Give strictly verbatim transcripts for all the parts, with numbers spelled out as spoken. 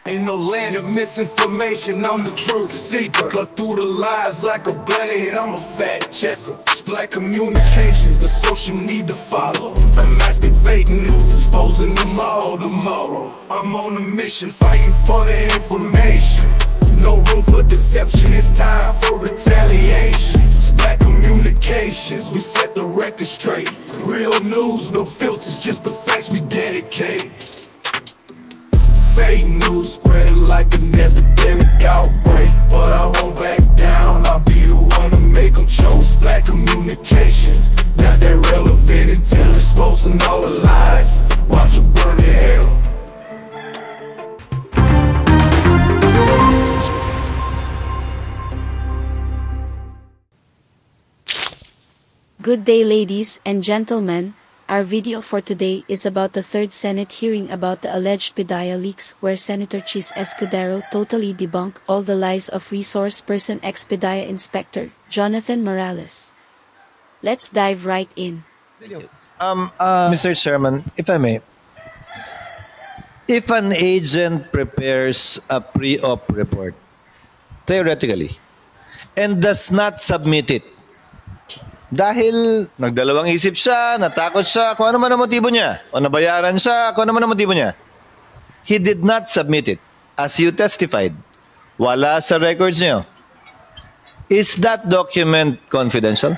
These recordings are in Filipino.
In the land of misinformation, I'm the truth seeker. Cut through the lies like a blade, I'm a fact checker. Black communications, the social need to follow. Unmasking fake news, exposing them all tomorrow. I'm on a mission, fighting for the information. No room for deception, it's time for retaliation. Black communications, we set the record straight. Real news, no filters, just the facts we dedicate. Fake news spreading like an epidemic outbreak, but I won't back down, I'll be the one to make them choke. Black communications, now they're relevant until exposing all the lies. Watch them burn in hell. Good day, ladies and gentlemen. Our video for today is about the third Senate hearing about the alleged PDEA leaks, where Senator Chis Escudero totally debunked all the lies of resource person ex-PDEA Inspector Jonathan Morales. Let's dive right in. Um, uh, Mister Chairman, if I may, if an agent prepares a pre-op report, theoretically, and does not submit it, dahil nagdalawang isip siya, natakot siya, kung ano man ang motibo niya, o nabayaran siya, kung ano man ang motibo niya, he did not submit it, as you testified, wala sa records niyo. Is that document confidential?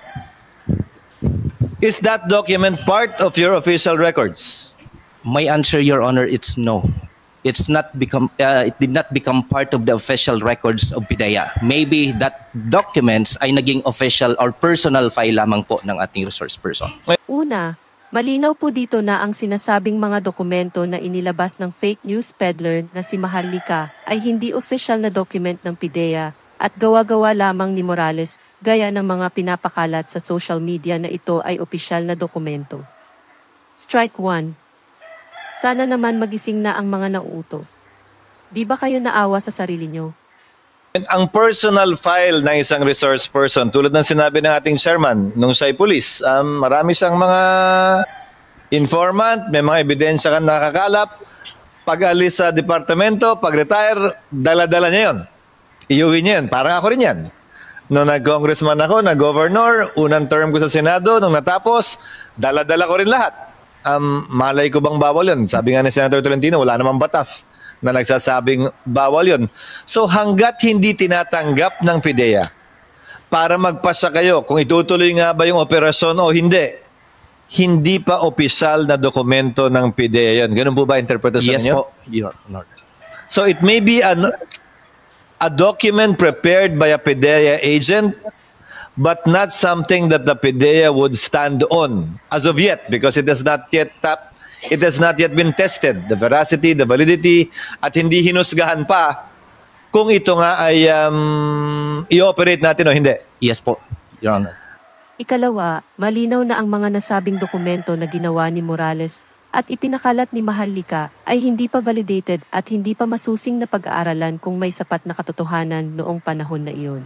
Is that document part of your official records? My answer, Your Honor, it's no. It's not become. Uh, it did not become part of the official records of PDEA. Maybe that documents ay naging official or personal file lamang po ng ating resource person. Una, malinaw po dito na ang sinasabing mga dokumento na inilabas ng fake news peddler na si Maharlika ay hindi official na document ng PDEA at gawa-gawa lamang ni Morales, gaya ng mga pinapakalat sa social media na ito ay opisyal na dokumento. Strike one. Sana naman magising na ang mga nauuto. Di ba kayo naawa sa sarili nyo? Ang personal file ng isang resource person, tulad ng sinabi ng ating chairman, nung siya'y police, um, marami siyang mga informant, may mga ebidensya kang nakakalap, pag-alis sa departamento, pag-retire, dala-dala niya yun. Iuwi niya yun. Parang ako rin yan. Nung nag-congressman ako, nag-governor, unang term ko sa Senado, nung natapos, dala-dala ko rin lahat. Um, malay ko bang bawal yun? Sabi nga ni Senator Tolentino, wala namang batas na nagsasabing bawal yun. So hanggat hindi tinatanggap ng PDEA para magpasa kayo kung itutuloy nga ba yung operasyon o hindi, hindi pa opisyal na dokumento ng PDEA yun. Ganun po ba interpretasyon Yes niyo? po, Your Honor. So it may be an, a document prepared by a PDEA agent, but not something that the PDEA would stand on as of yet, because it has not yet tap, it has not yet been tested, the veracity, the validity, at hindi hinusgahan pa kung ito nga ay um, i-operate natin o hindi. Yes po, Your Honor. Ikalawa, malinaw na ang mga nasabing dokumento na ginawa ni Morales at ipinakalat ni Maharlika ay hindi pa validated at hindi pa masusing na pag-aaralan kung may sapat na katotohanan noong panahon na iyon.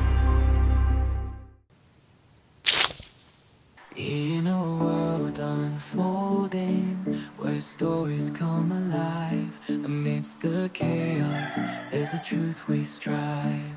In a world unfolding, where stories come alive, amidst the chaos, there's a truth we strive.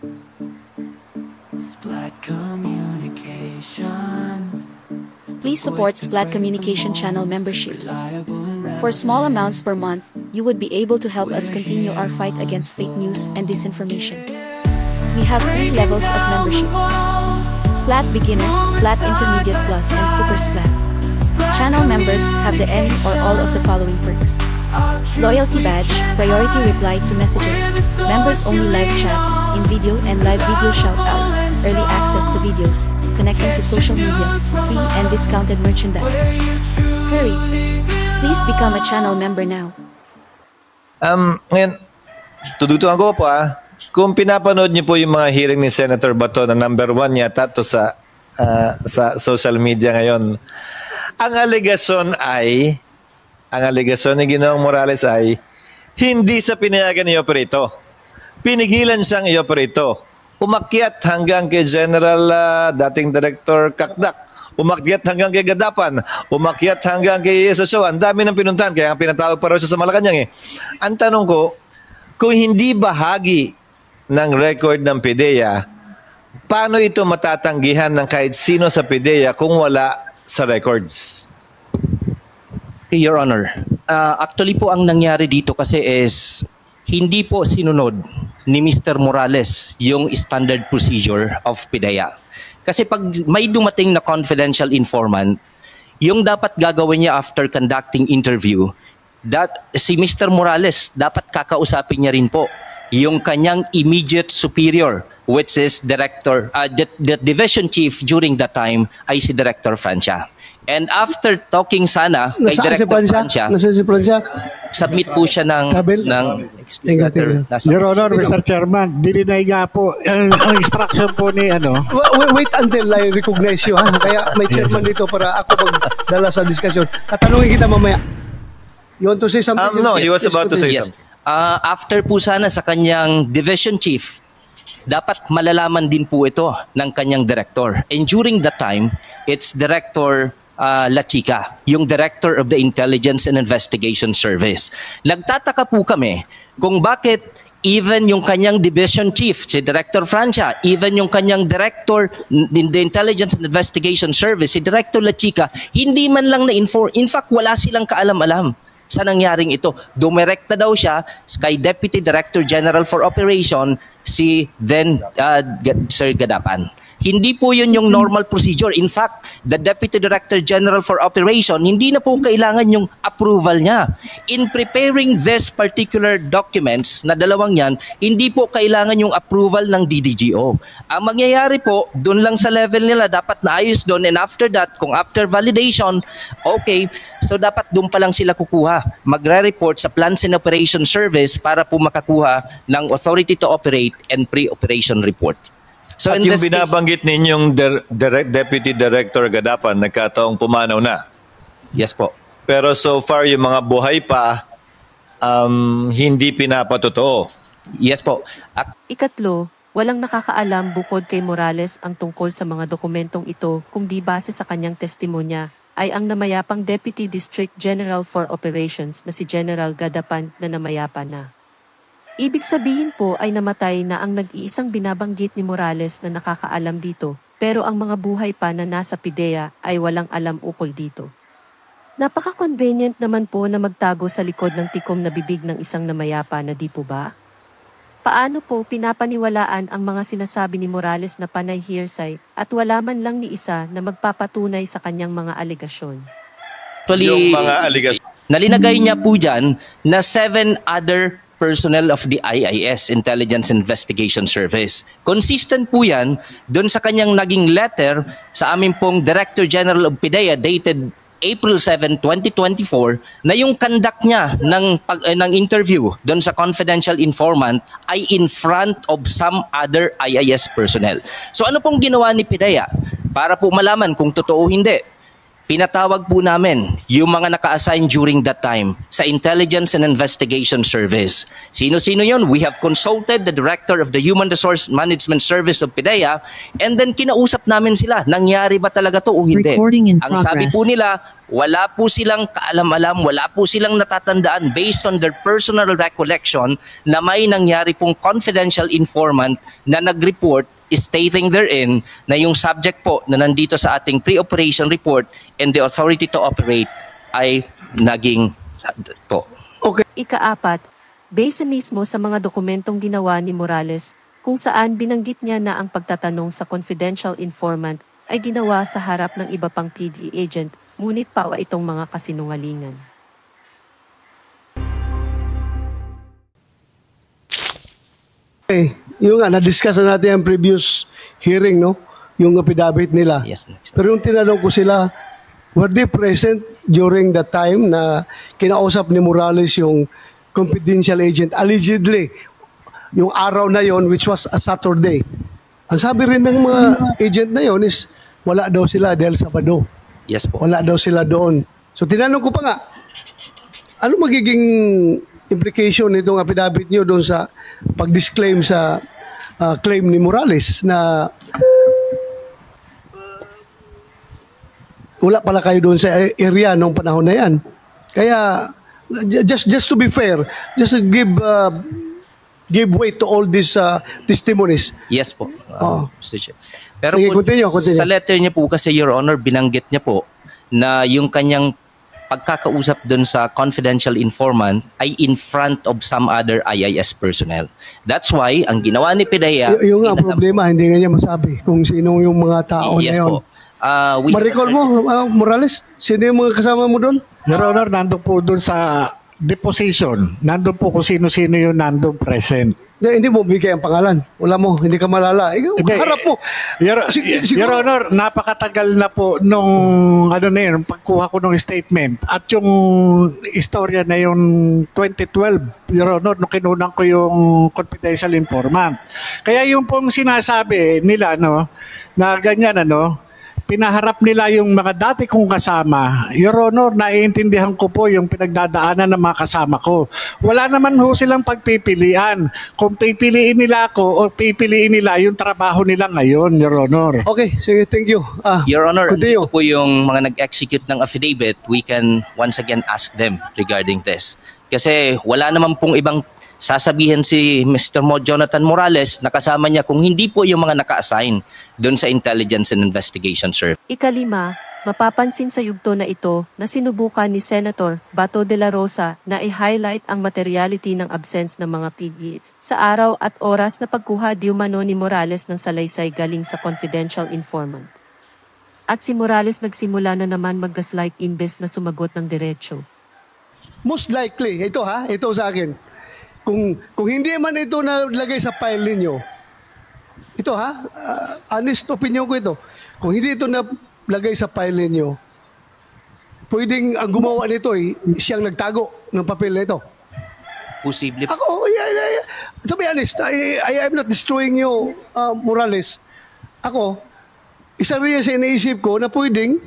Splat Communications. Please support Splat Communication channel memberships. For small amounts per month, you would be able to help us continue our fight against fake news and disinformation. We have three levels of memberships: Splat Beginner, Splat Intermediate Plus, and Super Splat. Channel members have the any or all of the following perks: Loyalty Badge, Priority Reply to Messages, Members Only Live Chat, in-video and live video shoutouts, Early Access to Videos, Connecting to Social Media, Free and Discounted Merchandise. Hurry! Please become a channel member now. Um, ngayon, tudutuan ko po ah, kung pinapanood niyo po yung mga hearing ni Senator Bato na number one yata to sa, uh, sa social media ngayon, ang alegasyon ay, ang alegasyon ni Ginoong Morales ay, hindi sa pinayagan i-operate. Pinigilan siyang i-operate. Umakyat hanggang kay General uh, dating Director Kakdak. umakyat hanggang kay Gadapan, umakyat hanggang kay S S O. Ang dami ng pinuntahan, kaya pinatawag pa raw siya sa Malacanang eh. Ang tanong ko, kung hindi bahagi ng record ng PIDEA, paano ito matatanggihan ng kahit sino sa PIDEA kung wala sa records? Your Honor, uh, actually po ang nangyari dito kasi is hindi po sinunod ni Mister Morales yung standard procedure of PIDEA. Kasi pag may dumating na confidential informant, yung dapat gagawin niya after conducting interview, that si Mister Morales dapat kakausapin niya rin po yung kanyang immediate superior, which is director, uh, the, the division chief during that time ay si Director Francia. And after talking sana kay Nasaan si Director Francia? Francia, Nasaan si Francia? submit po siya ng, Tabel? ng Tingnan, tingnan. nasa- Your Honor, Mister Chairman, dininay nga po ang, ang instruction po ni ano. Wa- Wait, wait until I recognize you, ha? Kaya may chairman dito para ako magdala sa discussion. Tatanungin kita mamaya. You want to say something? Um, no, he was Yes, about to say continue. Yes. Uh, after po sana sa kanyang division chief, dapat malalaman din po ito ng kanyang director. And during that time, it's Director uh, La Chica, yung Director of the Intelligence and Investigation Service. Nagtataka po kami kung bakit even yung kanyang division chief, si Director Francia, even yung kanyang Director in the Intelligence and Investigation Service, si Director La Chica, hindi man lang na-inform. In fact, wala silang kaalam-alam sa nangyaring ito. Dumirekta daw siya kay Deputy Director General for Operation, si then uh, Sir Gadapan. Hindi po yun yung normal procedure. In fact, the Deputy Director General for Operation, hindi na po kailangan yung approval niya. In preparing this particular documents na dalawang yan, hindi po kailangan yung approval ng D D G O. Ang mangyayari po, dun lang sa level nila, dapat naayos doon. And after that, kung after validation, okay, so dapat dun pa lang sila kukuha. Magre-report sa Plans and Operation Service para po makakuha ng Authority to Operate and Pre-Operation Report. So At in yung this case- binabanggit ninyong der- direct Deputy Director Gadapan, nagkataong pumanaw na. Yes po. Pero so far, yung mga buhay pa, um, hindi pinapatotoo. Yes po. At Ikatlo, walang nakakaalam bukod kay Morales ang tungkol sa mga dokumentong ito kung di base sa kanyang testimonya ay ang namayapang Deputy District General for Operations na si General Gadapan na namayapa na. Ibig sabihin po ay namatay na ang nag-iisang binabanggit ni Morales na nakakaalam dito, pero ang mga buhay pa na nasa PIDEA ay walang alam ukol dito. Napaka-convenient naman po na magtago sa likod ng tikom na bibig ng isang namayapa na di po ba? Paano po pinapaniwalaan ang mga sinasabi ni Morales na panay hearsay at wala man lang ni isa na magpapatunay sa kanyang mga alegasyon? actually, Yung mga aligasyon. nalinagay niya po dyan na seven other personnel of the I I S, Intelligence Investigation Service. Consistent po yan doon sa kanyang naging letter sa aming pong Director General of PIDEA dated April seventh, twenty twenty-four na yung conduct niya ng, pag, eh, ng interview doon sa confidential informant ay in front of some other I I S personnel. So ano pong ginawa ni PIDEA? Para po malaman kung totoo o hindi, pinatawag po namin yung mga naka-assign during that time sa Intelligence and Investigation Service. Sino-sino yun? We have consulted the Director of the Human Resource Management Service of PIDEA and then kinausap namin sila. Nangyari ba talaga to o hindi? Recording in Ang sabi progress. po nila, wala po silang kaalam-alam, wala po silang natatandaan based on their personal recollection na may nangyari pong confidential informant na nag-report stating therein na yung subject po na nandito sa ating pre-operation report and the authority to operate ay naging po. Ikaapat, base mismo sa mga dokumentong ginawa ni Morales, kung saan binanggit niya na ang pagtatanong sa confidential informant ay ginawa sa harap ng iba pang P D agent, ngunit pawa itong mga kasinungalingan. Okay. Yung nga, na-discuss na natin ang previous hearing, no? Yung affidavit nila. Yes, next. Pero yung tinanong ko sila, were they present during the time na kinausap ni Morales yung confidential agent, allegedly, yung araw na yon which was a Saturday. Ang sabi rin ng mga agent na yon is, wala daw sila dahil Sabado. Yes po. Wala daw sila doon. So tinanong ko pa nga, ano magiging implication nitong affidavit nyo doon sa pag-disclaim sa uh, claim ni Morales na wala pala kayo doon sa area nung panahon na yan. Kaya, just just to be fair, just to give uh, give weight to all these uh, testimonies. Yes po, uh, Oh. Mister Chair. Pero Sige, po, continue, continue. sa letter niya po kasi, Your Honor, binanggit niya po na yung kanyang pagkakausap dun sa confidential informant ay in front of some other I I S personnel. That's why, ang ginawa ni Pidea... Y- yung nga inalam- problema, hindi nga niya masabi kung sino yung mga tao Yes na yun. po. Uh, we Ma-recall mo, uh, Morales, sino yung mga kasama mo doon? Your Honor, nandun po doon sa deposition. Nandun po kung sino-sino yung nandun present. Hindi, hindi mo bigay ang pangalan. Wala mo, hindi ka malala. Ikaw, Hindi. harap mo. Your, Sig- siguro- Your Honor, napakatagal na po nung ano na yun, pagkuha ko ng statement. At yung istorya na yung twenty twelve, Your Honor, nung kinunan ko yung confidential informant. Kaya yung pong sinasabi nila, no, na ganyan, ano, pinaharap nila yung mga dati kong kasama. Your Honor, naiintindihan ko po yung pinagdadaanan ng mga kasama ko. Wala naman ho silang pagpipilian. Kung pipiliin nila ako o pipiliin nila yung trabaho nila ngayon, Your Honor. Okay, sige, thank you. Ah, Your Honor, continue. ito po yung mga nag-execute ng affidavit, we can once again ask them regarding this. Kasi wala naman pong ibang sasabihin si Mister Mo Jonathan Morales na kasama niya kung hindi po yung mga naka-assign doon sa Intelligence and Investigation Service. Ikalima, mapapansin sa yugto na ito na sinubukan ni Senator Bato de la Rosa na i-highlight ang materiality ng absence ng mga pigit sa araw at oras na pagkuha di umano ni Morales ng salaysay galing sa confidential informant. At si Morales nagsimula na naman mag-gaslight imbes na sumagot ng diretsyo. Most likely, ito ha, ito sa akin. Kung kung hindi man ito nalagay sa file ninyo, ito ha, uh, honest opinion ko ito. Kung hindi ito nalagay sa file ninyo, pwedeng ang gumawa nito eh, siyang nagtago ng papel na ito. Posible. Ako, yeah, yeah, yeah. To be honest, I, I am not destroying you, uh, Morales. Ako, isa rin sa iniisip ko na pwedeng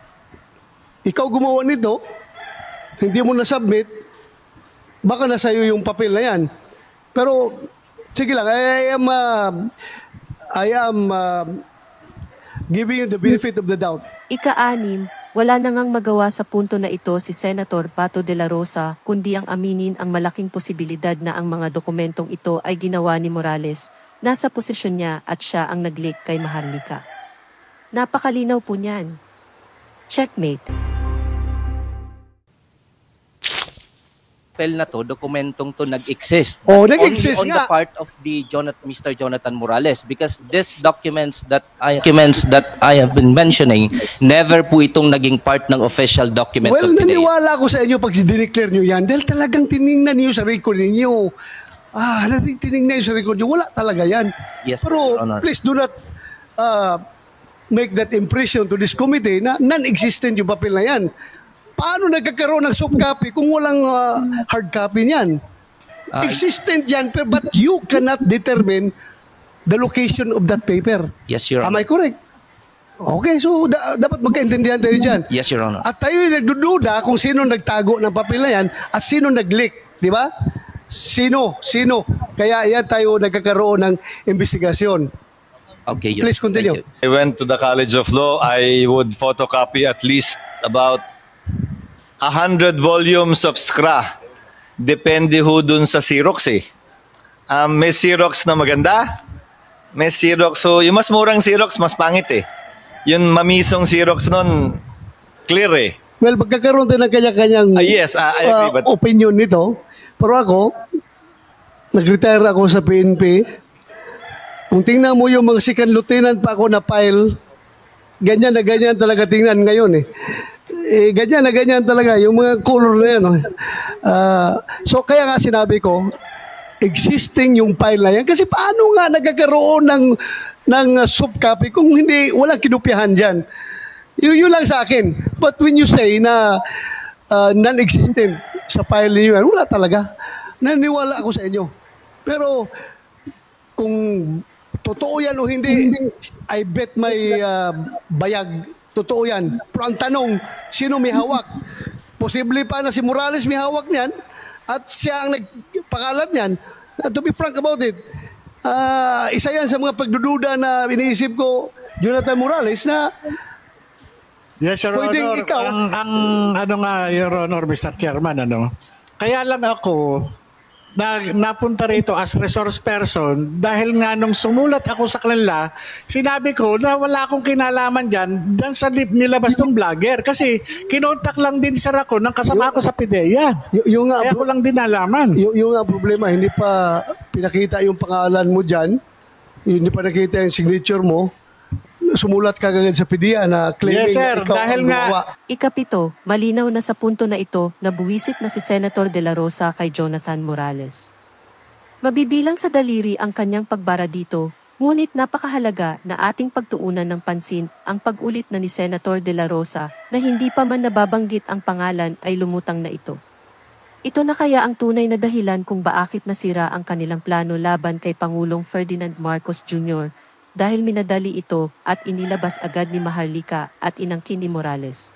ikaw gumawa nito, hindi mo na-submit, baka nasa iyo yung papel na yan. Pero, sige lang, I am, uh, I am uh, giving you the benefit of the doubt. Ika-anim, wala na ngang magawa sa punto na ito si Senator Bato de la Rosa kundi ang aminin ang malaking posibilidad na ang mga dokumentong ito ay ginawa ni Morales, nasa posisyon niya at siya ang nag-leak kay Maharlika. Napakalinaw po niyan. Checkmate. Papel na to, dokumentong to nag-exist. Oh, But nag-exist only on nga. the part of the Jonathan, Mister Jonathan Morales, because these documents that I documents that I have been mentioning, never po itong naging part ng official documents Well, of PIDEA. naniwala ako sa inyo pag dineclare nyo yan dahil talagang tiningnan niyo sa record ninyo. Ah, tiningnan niyo sa record nyo. Wala talaga yan. Yes, Pero Your Honor. please do not uh, make that impression to this committee na non-existent yung papel na yan. Paano nagkakaroon ng soft copy kung walang uh, hard copy niyan? Ah, Existent yan, pero but you cannot determine the location of that paper. Yes, Your Am Honor. I correct? Okay, so da- dapat magkaintindihan tayo dyan. Yes, Your Honor. At tayo nagdududa kung sino nagtago ng papel na yan at sino nag-leak, di ba? Sino? Sino? Kaya yan tayo nagkakaroon ng investigasyon. Okay, Your Please Honor. continue. Thank you. I went to the College of Law, I would photocopy at least about a hundred volumes of S C R A. Depende ho dun sa Xerox eh. Um, may Xerox na maganda, may Xerox, so yung mas murang Xerox, mas pangit eh. Yung mamisong Xerox nun, clear eh. Well, magkakaroon tayo ng kanya-kanyang Ah, yes, ah, I agree, uh, but- opinion nito. Pero ako, nag-retire ako sa P N P. Kung tingnan mo yung mga second lieutenant pa ako na file, ganyan na ganyan talaga tingnan ngayon eh. Eh, ganyan na ganyan talaga, yung mga color na yan. Oh. Uh, so, kaya nga sinabi ko, existing yung file na yan. Kasi paano nga nagkakaroon ng, ng uh, soft copy kung hindi, walang kinupyahan dyan? Yun, yun lang sa akin. But when you say na uh, non-existent sa file niyo yan, wala talaga. Naniwala ako sa inyo. Pero kung totoo yan o hindi, I bet may uh, bayag. Totoo yan. Pero ang tanong, sino may hawak? Posible pa na si Morales may hawak niyan at siya ang nagpakalat niyan. Uh, to be frank about it, uh, isa yan sa mga pagdududa na iniisip ko, Jonathan Morales, na Yes, Your Pwedeng Honor. ikaw- Ang, ang ano nga, Your Honor, Mister Chairman, ano, kaya lang ako na napunta rito as resource person dahil nga nung sumulat ako sa kanila, sinabi ko na wala akong kinalaman dyan, dyan sa lip nilabas ng vlogger. Kasi kinontak lang din sir ako ng kasama ko sa PIDEA. Y- yung nga, Kaya ko lang din nalaman. yung, yung nga problema, hindi pa pinakita yung pangalan mo dyan, hindi pa nakita yung signature mo, sumulat ka agad sa PIDEA na claiming Yes, sir. na ikaw Dahil ang nga- gumawa. Ikapito, malinaw na sa punto na ito na buwisit na si Senator De La Rosa kay Jonathan Morales. Mabibilang sa daliri ang kanyang pagbara dito, ngunit napakahalaga na ating pagtuunan ng pansin ang pag-ulit na ni Senator De La Rosa na hindi pa man nababanggit ang pangalan ay lumutang na ito. Ito na kaya ang tunay na dahilan kung bakit nasira ang kanilang plano laban kay Pangulong Ferdinand Marcos Junior dahil minadali ito at inilabas agad ni Maharlika at inangkin ni Morales.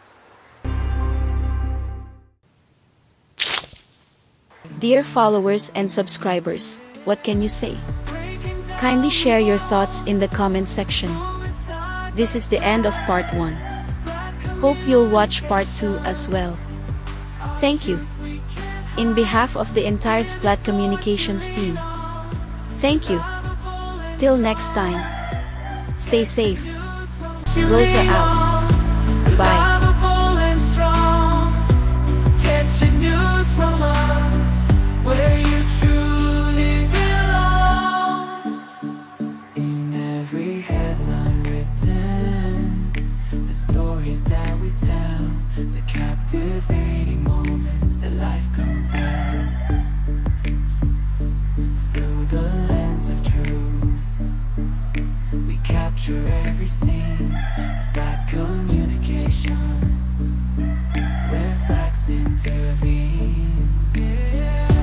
Dear followers and subscribers, what can you say? Kindly share your thoughts in the comment section. This is the end of part one. Hope you'll watch part two as well. Thank you. In behalf of the entire Splat Communications team. Thank you. Till next time. Stay safe. Rosa out. Bye. Reliable and strong, catching news from us where you truly belong. In every headline written, the stories that we tell, the captivating moments that life compels. Through the lens of truth, we capture every scene. Splat Communications, where facts intervene. Yeah.